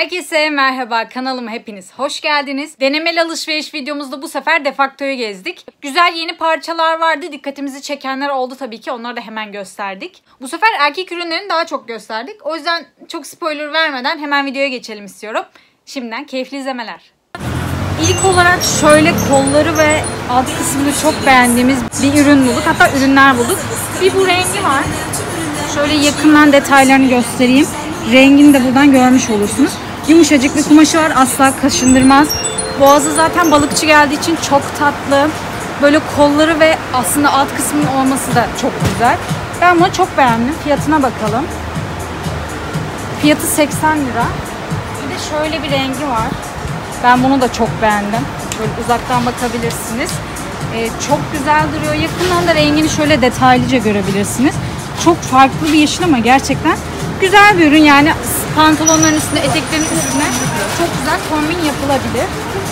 Herkese merhaba, kanalıma hepiniz hoş geldiniz. Denemeli alışveriş videomuzda bu sefer Defacto'yu gezdik. Güzel yeni parçalar vardı, dikkatimizi çekenler oldu tabii ki, onları da hemen gösterdik. Bu sefer erkek ürünlerini daha çok gösterdik. O yüzden çok spoiler vermeden hemen videoya geçelim istiyorum. Şimdiden keyifli izlemeler. İlk olarak şöyle kolları ve alt kısmını çok beğendiğimiz bir ürün bulduk. Hatta ürünler bulduk. Bir bu rengi var. Şöyle yakından detaylarını göstereyim. Rengini de buradan görmüş olursunuz. Yumuşacık bir kumaşı var. Asla kaşındırmaz. Boğazı zaten balıkçı geldiği için çok tatlı. Böyle kolları ve aslında alt kısmının olması da çok güzel. Ben bunu çok beğendim. Fiyatına bakalım. Fiyatı 80 lira. Bir de şöyle bir rengi var. Ben bunu da çok beğendim. Şöyle uzaktan bakabilirsiniz. Çok güzel duruyor. Yakından da rengini şöyle detaylıca görebilirsiniz. Çok farklı bir yeşil ama gerçekten güzel bir ürün. Yani pantolonların üstüne, eteklerin üstüne çok güzel kombin yapılabilir.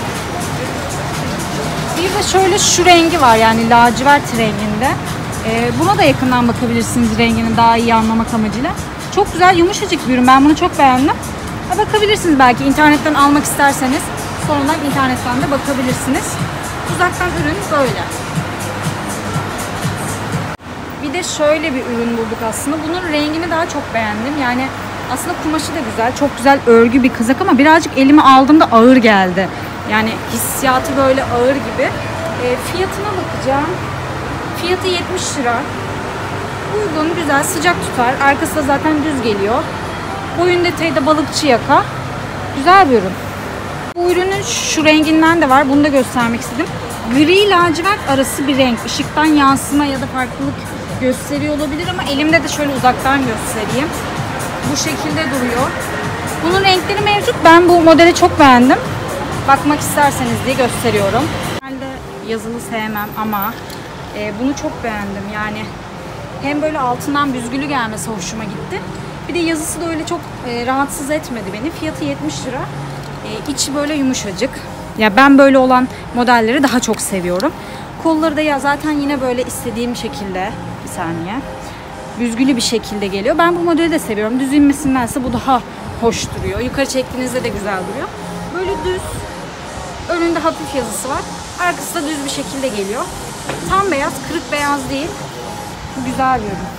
Bir de şöyle şu rengi var, yani lacivert renginde. Buna da yakından bakabilirsiniz rengini daha iyi anlamak amacıyla. Çok güzel, yumuşacık bir ürün. Ben bunu çok beğendim. Bakabilirsiniz, belki internetten almak isterseniz sonradan internetten de bakabilirsiniz. Uzaktan ürün böyle. Bir de şöyle bir ürün bulduk aslında. Bunun rengini daha çok beğendim. Yani aslında kumaşı da güzel. Çok güzel örgü bir kazak ama birazcık elime aldığımda ağır geldi. Yani hissiyatı böyle ağır gibi. Fiyatına bakacağım. Fiyatı 70 lira. Uygun, güzel, sıcak tutar. Arkası da zaten düz geliyor. Boyun detayı da balıkçı yaka. Güzel bir ürün. Bu ürünün şu renginden de var. Bunu da göstermek istedim. Gri lacivert arası bir renk. Işıktan yansıma ya da farklılık gösteriyor olabilir ama elimde de şöyle uzaktan göstereyim. Bu şekilde duruyor. Bunun renkleri mevcut. Ben bu modeli çok beğendim. Bakmak isterseniz diye gösteriyorum. Ben de yazılı sevmem ama bunu çok beğendim. Yani hem böyle altından büzgülü gelmesi hoşuma gitti. Bir de yazısı da öyle çok rahatsız etmedi beni. Fiyatı 70 lira. İçi böyle yumuşacık. Ya ben böyle olan modelleri daha çok seviyorum. Kolları da ya zaten yine böyle istediğim şekilde, bir saniye, büzgülü bir şekilde geliyor. Ben bu modeli de seviyorum. Düz inmesindense bu daha hoş duruyor. Yukarı çektiğinizde de güzel duruyor. Böyle düz. Önünde hafif yazısı var. Arkası da düz bir şekilde geliyor. Tam beyaz, kırık beyaz değil. Güzel bir ürün.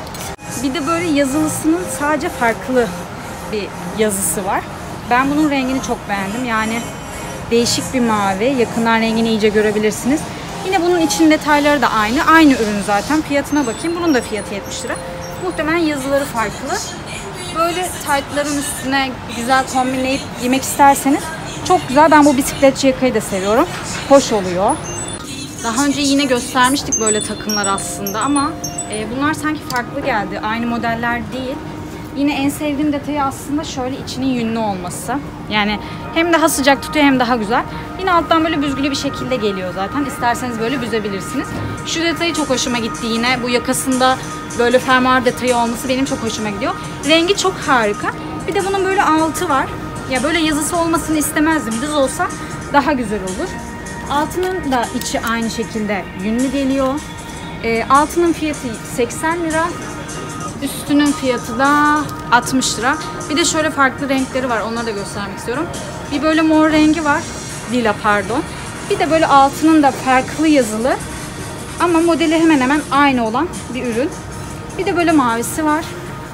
Bir de böyle yazılısının sadece farklı bir yazısı var. Ben bunun rengini çok beğendim. Yani değişik bir mavi. Yakından rengini iyice görebilirsiniz. Yine bunun için detayları da aynı. Aynı ürün zaten. Fiyatına bakayım. Bunun da fiyatı 70 lira. Muhtemelen yazıları farklı. Böyle taytların üstüne güzel kombinleyip giymek isterseniz çok güzel. Ben bu bisikletçi yakayı da seviyorum. Hoş oluyor. Daha önce yine göstermiştik böyle takımlar aslında ama bunlar sanki farklı geldi. Aynı modeller değil. Yine en sevdiğim detayı aslında şöyle içinin yünlü olması. Yani hem daha sıcak tutuyor hem daha güzel. Yine alttan böyle büzgülü bir şekilde geliyor zaten. İsterseniz böyle büzebilirsiniz. Şu detayı çok hoşuma gitti yine. Bu yakasında böyle fermuar detayı olması benim çok hoşuma gidiyor. Rengi çok harika. Bir de bunun böyle altı var. Ya böyle yazısı olmasını istemezdim. Düz olsa daha güzel olur. Altının da içi aynı şekilde yünlü geliyor. Altının fiyatı 80 lira. Üstünün fiyatı da 60 lira. Bir de şöyle farklı renkleri var. Onları da göstermek istiyorum. Bir böyle mor rengi var. Lila pardon. Bir de böyle altının da farklı yazılı. Ama modeli hemen hemen aynı olan bir ürün. Bir de böyle mavisi var.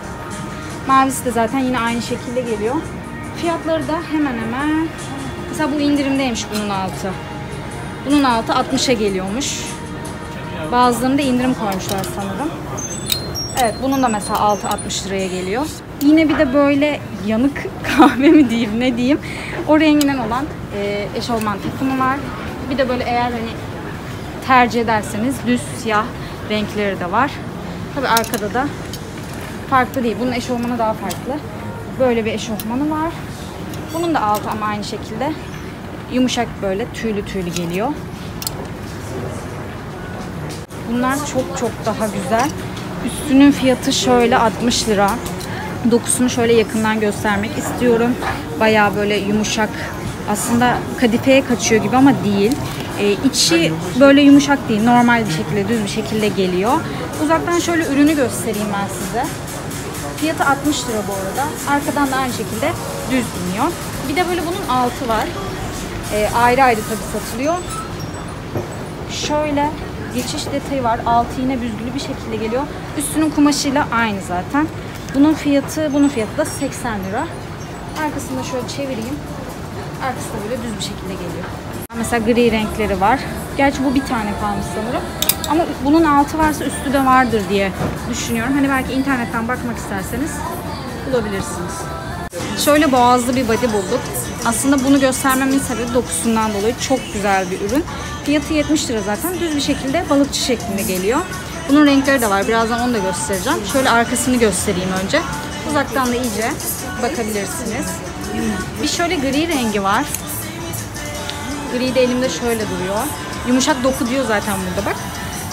Mavisi de zaten yine aynı şekilde geliyor. Fiyatları da hemen hemen. Mesela bu indirimdeymiş bunun altı. Bunun altı 60'a geliyormuş. Bazılarında indirim koymuşlar sanırım. Evet, bunun da mesela altı 60 liraya geliyor. Yine bir de böyle yanık kahve mi diyeyim ne diyeyim. O renginden olan eşofman takımı var. Bir de böyle eğer hani tercih ederseniz düz siyah renkleri de var. Tabii arkada da farklı değil. Bunun eşofmanı daha farklı. Böyle bir eşofmanı var. Bunun da altı ama aynı şekilde yumuşak böyle tüylü tüylü geliyor. Bunlar çok çok daha güzel. Üstünün fiyatı şöyle 60 lira. Dokusunu şöyle yakından göstermek istiyorum. Bayağı böyle yumuşak. Aslında kadifeye kaçıyor gibi ama değil. İçi böyle yumuşak değil. Normal bir şekilde, düz bir şekilde geliyor. Uzaktan şöyle ürünü göstereyim ben size. Fiyatı 60 lira bu arada. Arkadan da aynı şekilde düz iniyor. Bir de böyle bunun altı var. Ayrı ayrı tabii satılıyor. Şöyle geçiş detayı var. Altı yine büzgülü bir şekilde geliyor. Üstünün kumaşıyla aynı zaten. Bunun fiyatı da 80 lira. Arkasını da şöyle çevireyim. Arkası da böyle düz bir şekilde geliyor. Mesela gri renkleri var. Gerçi bu bir tane kalmış sanırım. Ama bunun altı varsa üstü de vardır diye düşünüyorum. Hani belki internetten bakmak isterseniz bulabilirsiniz. Şöyle boğazlı bir body bulduk. Aslında bunu göstermemin sebebi dokusundan dolayı çok güzel bir ürün. Fiyatı 70 lira zaten. Düz bir şekilde balıkçı şeklinde geliyor. Bunun renkleri de var. Birazdan onu da göstereceğim. Şöyle arkasını göstereyim önce. Uzaktan da iyice bakabilirsiniz. Bir şöyle gri rengi var. Gri de elimde şöyle duruyor. Yumuşak doku diyor zaten burada bak.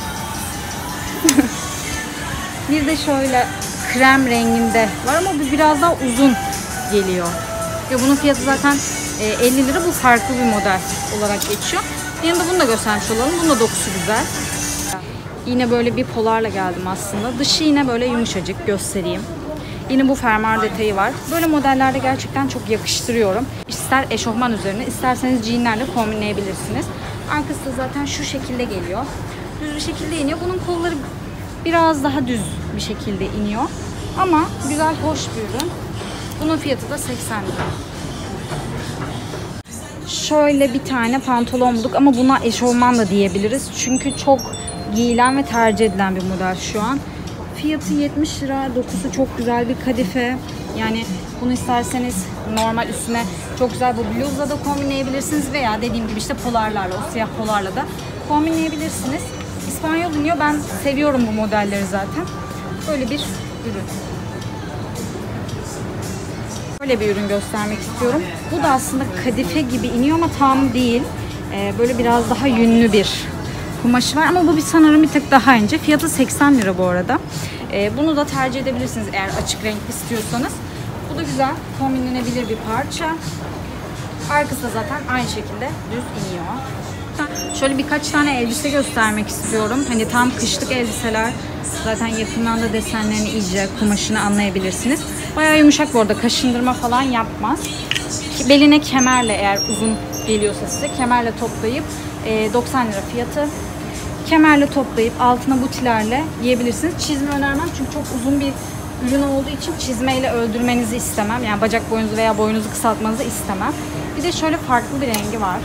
Bir de şöyle krem renginde var ama bu biraz daha uzun geliyor. Ve bunun fiyatı zaten 50 lira. Bu farklı bir model olarak geçiyor. Yanında bunu da göstermiş olalım. Bunun da dokusu güzel. Yine böyle bir polarla geldim aslında. Dışı yine böyle yumuşacık, göstereyim. Yine bu fermuar detayı var. Böyle modellerde gerçekten çok yakıştırıyorum. İster eşofman üzerine, isterseniz jeanlerle kombinleyebilirsiniz. Arkası da zaten şu şekilde geliyor. Düz bir şekilde iniyor. Bunun kolları biraz daha düz bir şekilde iniyor. Ama güzel, hoş bir ürün. Bunun fiyatı da 80 lira. Şöyle bir tane pantolon bulduk ama buna eşofman da diyebiliriz. Çünkü çok giyilen ve tercih edilen bir model şu an. Fiyatı 70 lira. Dokusu çok güzel bir kadife. Yani bunu isterseniz normal üstüne çok güzel bu bluzla da kombinleyebilirsiniz veya dediğim gibi işte polarlarla, o siyah polarla da kombinleyebilirsiniz. İspanyol iniyor. Ben seviyorum bu modelleri zaten. Böyle bir ürün. Böyle bir ürün göstermek istiyorum. Bu da aslında kadife gibi iniyor ama tam değil. Böyle biraz daha yünlü bir kumaşı var ama bu sanırım bir tık daha ince. Fiyatı 80 lira bu arada. Bunu da tercih edebilirsiniz eğer açık renk istiyorsanız. Bu da güzel, kombinlenebilir bir parça. Arkası da zaten aynı şekilde düz iniyor. Şöyle birkaç tane elbise göstermek istiyorum. Hani tam kışlık elbiseler. Zaten yakından da desenlerini iyice, kumaşını anlayabilirsiniz. Bayağı yumuşak bu arada. Kaşındırma falan yapmaz. Beline kemerle, eğer uzun geliyorsa size, kemerle toplayıp 90 lira fiyatı. Kemerle toplayıp altına butilerle giyebilirsiniz. Çizme önermem çünkü çok uzun bir ürün olduğu için çizmeyle öldürmenizi istemem. Yani bacak boyunuzu veya boyunuzu kısaltmanızı istemem. Bir de şöyle farklı bir rengi var.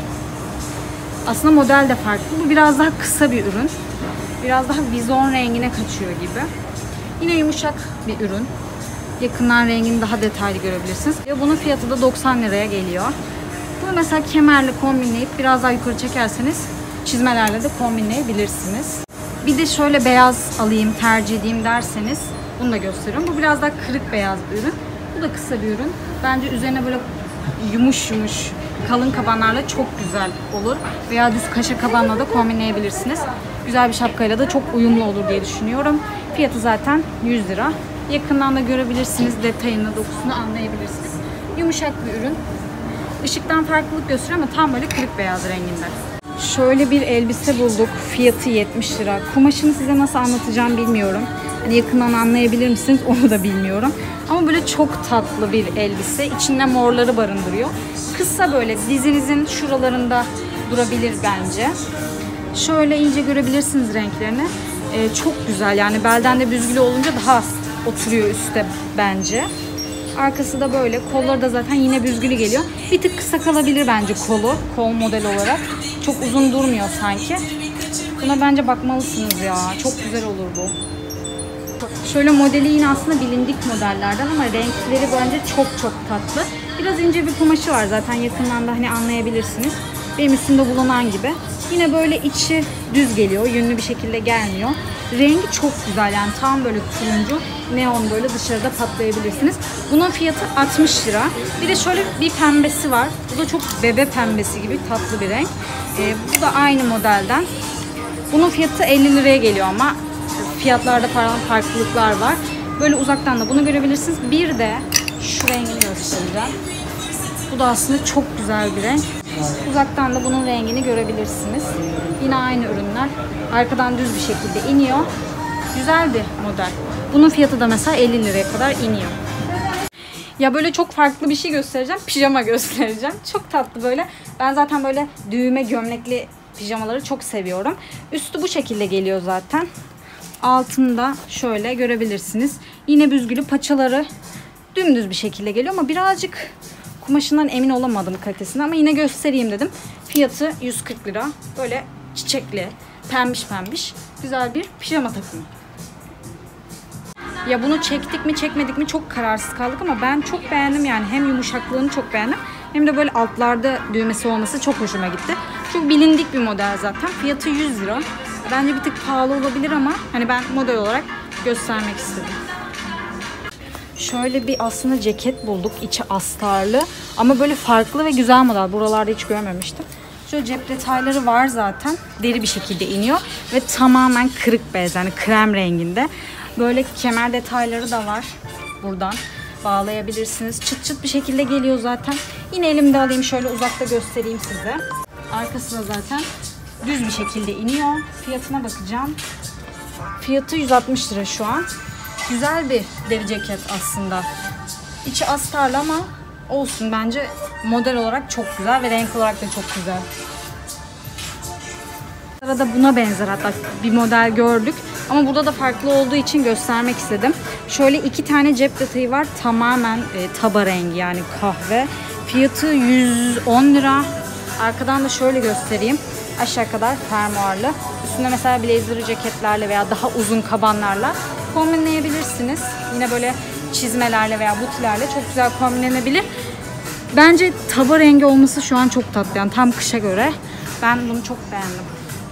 Aslında model de farklı. Bu biraz daha kısa bir ürün. Biraz daha vizon rengine kaçıyor gibi. Yine yumuşak bir ürün. Yakından rengini daha detaylı görebilirsiniz. Bunun fiyatı da 90 liraya geliyor. Bunu mesela kemerle kombinleyip biraz daha yukarı çekerseniz çizmelerle de kombinleyebilirsiniz. Bir de şöyle beyaz alayım, tercih edeyim derseniz bunu da gösteriyorum. Bu biraz daha kırık beyaz bir ürün. Bu da kısa bir ürün. Bence üzerine böyle yumuş kalın kabanlarla çok güzel olur. Veya düz kaşa kabanla da kombinleyebilirsiniz. Güzel bir şapkayla da çok uyumlu olur diye düşünüyorum. Fiyatı zaten 100 lira. Yakından da görebilirsiniz. Detayını, dokusunu anlayabilirsiniz. Yumuşak bir ürün. Işıktan farklılık gösteriyor ama tam böyle kırık beyaz renginde. Şöyle bir elbise bulduk. Fiyatı 70 lira. Kumaşını size nasıl anlatacağım bilmiyorum. Hani yakından anlayabilir misiniz onu da bilmiyorum. Ama böyle çok tatlı bir elbise. İçinde morları barındırıyor. Kısa, böyle dizinizin şuralarında durabilir bence. Şöyle iyice görebilirsiniz renklerini. Çok güzel, yani belden de büzgülü olunca daha oturuyor üstte bence. Arkası da böyle. Kolları da zaten yine büzgülü geliyor. Bir tık kısa kalabilir bence kolu. Kol model olarak. Çok uzun durmuyor sanki. Buna bence bakmalısınız ya. Çok güzel olur bu. Şöyle modeli yine aslında bilindik modellerden ama renkleri bence çok tatlı. Biraz ince bir kumaşı var zaten, yakından da hani anlayabilirsiniz. Benim üstümde bulunan gibi. Yine böyle içi düz geliyor. Yünlü bir şekilde gelmiyor. Rengi çok güzel, yani tam böyle turuncu. Neon, böyle dışarıda patlayabilirsiniz. Bunun fiyatı 60 lira. Bir de şöyle bir pembesi var. Bu da çok bebe pembesi gibi tatlı bir renk. Bu da aynı modelden. Bunun fiyatı 50 liraya geliyor ama fiyatlarda farklılıklar var. Böyle uzaktan da bunu görebilirsiniz. Bir de şu rengini göstereceğim. Bu da aslında çok güzel bir renk. Uzaktan da bunun rengini görebilirsiniz. Yine aynı ürünler. Arkadan düz bir şekilde iniyor. Güzel bir model. Bunun fiyatı da mesela 50 liraya kadar iniyor. Ya böyle çok farklı bir şey göstereceğim. Pijama göstereceğim. Çok tatlı böyle. Ben zaten böyle düğme gömlekli pijamaları çok seviyorum. Üstü bu şekilde geliyor zaten. Altında şöyle görebilirsiniz. Yine büzgülü, paçaları dümdüz bir şekilde geliyor ama birazcık kumaşından emin olamadım kalitesine, ama yine göstereyim dedim. Fiyatı 140 lira. Böyle çiçekli, pembiş pembiş güzel bir pijama takımı. Ya bunu çektik mi çekmedik mi çok kararsız kaldık ama ben çok beğendim yani. Hem yumuşaklığını çok beğendim hem de böyle altlarda düğmesi olması çok hoşuma gitti. Çok bilindik bir model zaten. Fiyatı 100 lira. Bence bir tık pahalı olabilir ama hani ben model olarak göstermek istedim. Şöyle bir aslında ceket bulduk. İçi astarlı ama böyle farklı ve güzel model. Buralarda hiç görmemiştim. Şöyle cep detayları var zaten. Deri bir şekilde iniyor ve tamamen kırık beyaz, yani krem renginde. Böyle kemer detayları da var. Buradan bağlayabilirsiniz. Çıt çıt bir şekilde geliyor zaten. Yine elimde alayım, şöyle uzakta göstereyim size. Arkası da zaten düz bir şekilde iniyor. Fiyatına bakacağım. Fiyatı 160 lira şu an. Güzel bir deri ceket aslında. İçi astarlı ama olsun, bence model olarak çok güzel ve renk olarak da çok güzel. Sırada buna benzer hatta bir model gördük. Ama burada da farklı olduğu için göstermek istedim. Şöyle 2 tane cep detayı var. Tamamen taba rengi, yani kahve. Fiyatı 110 lira. Arkadan da şöyle göstereyim. Aşağı kadar fermuarlı. Üstünde mesela blazer'ı ceketlerle veya daha uzun kabanlarla kombinleyebilirsiniz. Yine böyle çizmelerle veya butilerle çok güzel kombinlenebilir. Bence taba rengi olması şu an çok tatlı. Yani tam kışa göre. Ben bunu çok beğendim.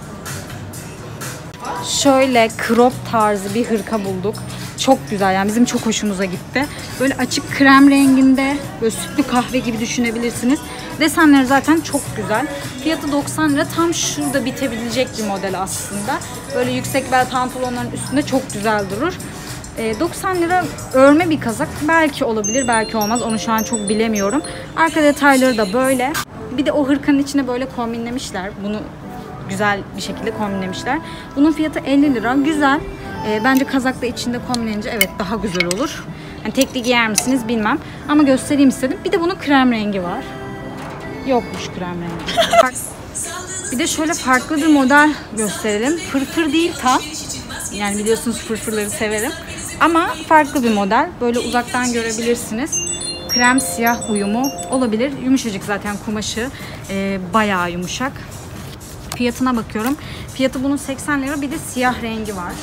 Şöyle crop tarzı bir hırka bulduk. Çok güzel, yani bizim çok hoşumuza gitti. Böyle açık krem renginde, böyle sütlü kahve gibi düşünebilirsiniz. Desenleri zaten çok güzel. Fiyatı 90 lira. Tam şurada bitebilecek bir model aslında. Böyle yüksek bel pantolonların üstünde çok güzel durur. 90 lira örme bir kazak. Belki olabilir, belki olmaz. Onu şu an çok bilemiyorum. Arka detayları da böyle. Bir de o hırkanın içine böyle kombinlemişler. Bunu güzel bir şekilde kombinlemişler. Bunun fiyatı 50 lira. Güzel. Bence kazakla içinde kombinlenince evet daha güzel olur. Yani tekli giyer misiniz bilmem. Ama göstereyim istedim. Bir de bunun krem rengi var. Yokmuş krem rengi. Bir de şöyle farklı bir model gösterelim. Fırfır değil tam. Yani biliyorsunuz fırfırları severim. Ama farklı bir model. Böyle uzaktan görebilirsiniz. Krem siyah uyumu olabilir. Yumuşacık zaten kumaşı. Bayağı yumuşak. Fiyatına bakıyorum. Fiyatı bunun 80 lira. Bir de siyah rengi var.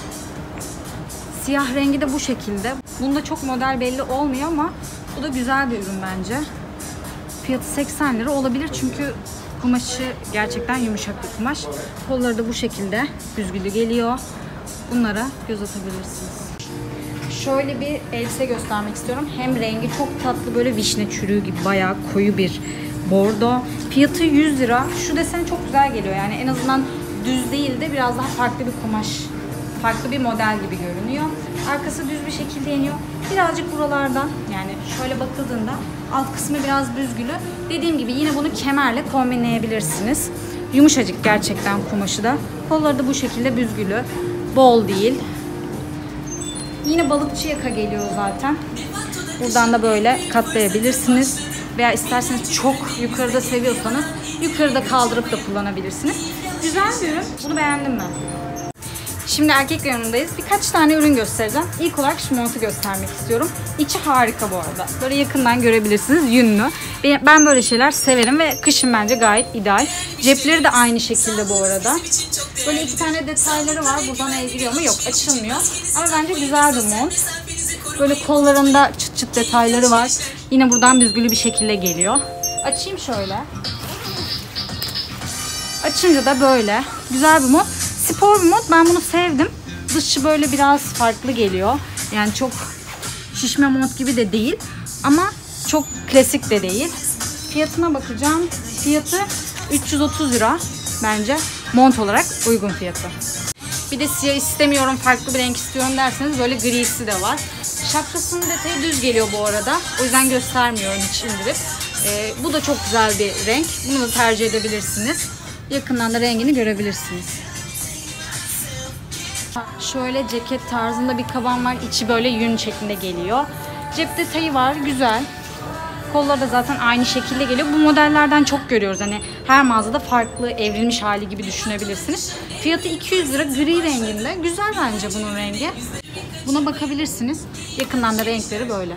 Siyah rengi de bu şekilde. Bunda çok model belli olmuyor ama bu da güzel bir ürün bence. Fiyatı 80 lira olabilir çünkü kumaşı gerçekten yumuşak bir kumaş. Kolları da bu şekilde büzgülü geliyor. Bunlara göz atabilirsiniz. Şöyle bir elbise göstermek istiyorum. Hem rengi çok tatlı, böyle vişne çürüğü gibi bayağı koyu bir bordo. Fiyatı 100 lira. Şu deseni çok güzel geliyor. Yani en azından düz değil de biraz daha farklı bir kumaş. Farklı bir model gibi görünüyor. Arkası düz bir şekilde iniyor. Birazcık buralardan, yani şöyle bakıldığında alt kısmı biraz büzgülü. Dediğim gibi yine bunu kemerle kombinleyebilirsiniz. Yumuşacık gerçekten kumaşı da. Kolları da bu şekilde büzgülü. Bol değil. Yine balıkçı yaka geliyor zaten. Buradan da böyle katlayabilirsiniz. Veya isterseniz çok yukarıda seviyorsanız yukarıda kaldırıp da kullanabilirsiniz. Güzel bir ürün. Bunu beğendim ben. Şimdi erkek reyonundayız. Birkaç tane ürün göstereceğim. İlk olarak şu montu göstermek istiyorum. İçi harika bu arada. Böyle yakından görebilirsiniz. Yünlü. Ben böyle şeyler severim ve kışın bence gayet ideal. Cepleri de aynı şekilde bu arada. Böyle 2 tane detayları var. Buradan el giriyor mu? Yok, açılmıyor. Ama bence güzel bir mont. Böyle kollarında çıt çıt detayları var. Yine buradan büzgülü bir şekilde geliyor. Açayım şöyle. Açınca da böyle. Güzel bir mont. Spor bir mont. Ben bunu sevdim. Dışı böyle biraz farklı geliyor. Yani çok şişme mont gibi de değil. Ama çok klasik de değil. Fiyatına bakacağım. Fiyatı 330 lira. Bence mont olarak uygun fiyatı. Bir de siyah istemiyorum, farklı bir renk istiyorum derseniz böyle grisi de var. Şapkasının detayı düz geliyor bu arada. O yüzden göstermiyorum hiç indirip. Bu da çok güzel bir renk. Bunu da tercih edebilirsiniz. Yakından da rengini görebilirsiniz. Şöyle ceket tarzında bir kaban var. İçi böyle yün şeklinde geliyor. Cep detayı var. Güzel. Kolları da zaten aynı şekilde geliyor. Bu modellerden çok görüyoruz. Hani her mağazada farklı evrilmiş hali gibi düşünebilirsiniz. Fiyatı 200 lira. Gri renginde. Güzel bence bunun rengi. Buna bakabilirsiniz. Yakından da renkleri böyle.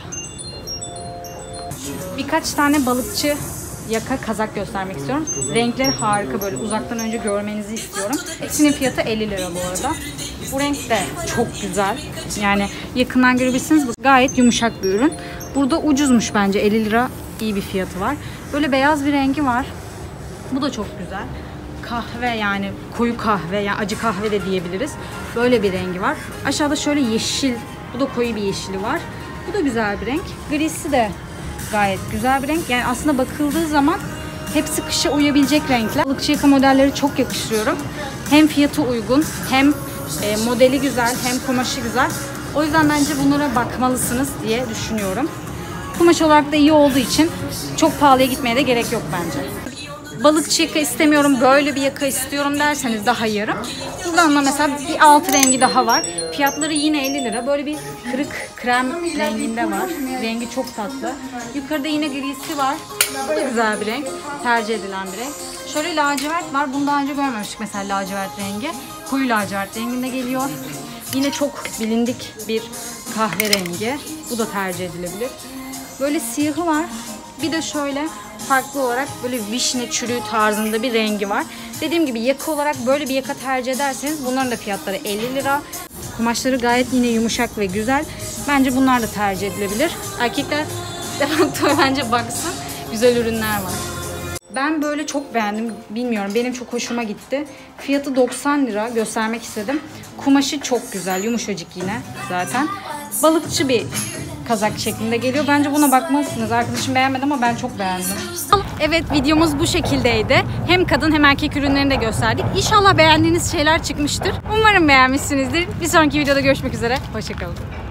Birkaç tane balıkçı yaka kazak göstermek istiyorum. Renkleri harika, böyle uzaktan önce görmenizi istiyorum. Hepsinin fiyatı 50 lira bu arada. Bu renk de çok güzel. Yani yakından görebilirsiniz. Bu gayet yumuşak bir ürün. Burada ucuzmuş bence. 50 lira iyi bir fiyatı var. Böyle beyaz bir rengi var. Bu da çok güzel. Kahve, yani koyu kahve, yani acı kahve de diyebiliriz. Böyle bir rengi var. Aşağıda şöyle yeşil. Bu da koyu bir yeşili var. Bu da güzel bir renk. Grisi de gayet güzel bir renk. Yani aslında bakıldığı zaman hepsi kışa uyabilecek renkler. Balıkçı yaka modelleri çok yakıştırıyorum. Hem fiyatı uygun, hem modeli güzel, hem kumaşı güzel. O yüzden bence bunlara bakmalısınız diye düşünüyorum. Kumaş olarak da iyi olduğu için çok pahalıya gitmeye de gerek yok bence. Balıkçı yaka istemiyorum, böyle bir yaka istiyorum derseniz daha yarım. Buradan da mesela bir alt rengi daha var. Fiyatları yine 50 lira. Böyle bir kırık krem renginde var. Rengi çok tatlı. Yukarıda yine grisi var. Bu da güzel bir renk. Tercih edilen bir renk. Şöyle lacivert var. Bunu daha önce görmemiştik mesela, lacivert rengi. Koyu lacivert renginde geliyor. Yine çok bilindik bir kahverengi. Bu da tercih edilebilir. Böyle siyahı var. Bir de şöyle farklı olarak böyle vişne çürüğü tarzında bir rengi var. Dediğim gibi yaka olarak böyle bir yaka tercih ederseniz bunların da fiyatları 50 lira. Kumaşları gayet yine yumuşak ve güzel. Bence bunlar da tercih edilebilir. Erkekler de bence baksın. Güzel ürünler var. Ben böyle çok beğendim. Bilmiyorum, benim çok hoşuma gitti. Fiyatı 90 lira, göstermek istedim. Kumaşı çok güzel, yumuşacık yine zaten. Balıkçı bir kazak şeklinde geliyor. Bence buna bakmalısınız. Arkadaşım beğenmedi ama ben çok beğendim. Evet, videomuz bu şekildeydi. Hem kadın hem erkek ürünlerini de gösterdik. İnşallah beğendiğiniz şeyler çıkmıştır. Umarım beğenmişsinizdir. Bir sonraki videoda görüşmek üzere. Hoşça kalın.